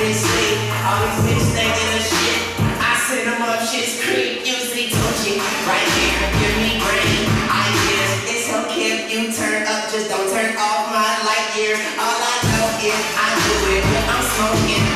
always sleep. Always bitch thinking of shit. I send them up shit's creek. Usually Tucci. Right here, give me brain ideas. It's okay if you turn up, just don't turn off my light year. All I know is I do it when I'm smoking.